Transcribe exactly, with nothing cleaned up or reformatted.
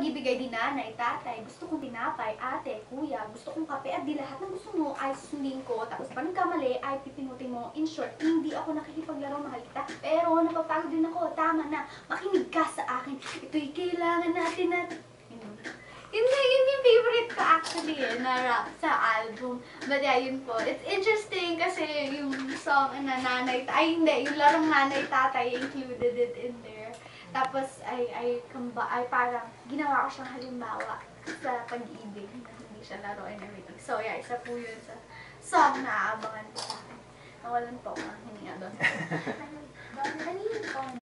pag-ibig ay di nanay, tatay, gusto kong tinapay, ate, kuya, gusto kong kape, at di lahat ng gusto mo ay susundin ko. Tapos pag nagkamali ay pipinutin mo. In short, hindi ako nakikipaglaro, mahal kita. Pero napapagod din ako, tama na, makinig ka sa akin. Ito'y kailangan natin na... Yun na, yun yung favorite ko actually eh, na rap sa album. But yeah, yun po. It's interesting kasi yung song na nanay, ay hindi, yung larong nanay tatay included it in there. Tapos ay, ay, kamba, ay parang ginawa ko siyang halimbawa sa pag-ibig na hindi siya laro and everything. So yeah, isa po yun sa song na aabangan ko sa akin. Nawalan po ako ng hininga doon. Ano yun?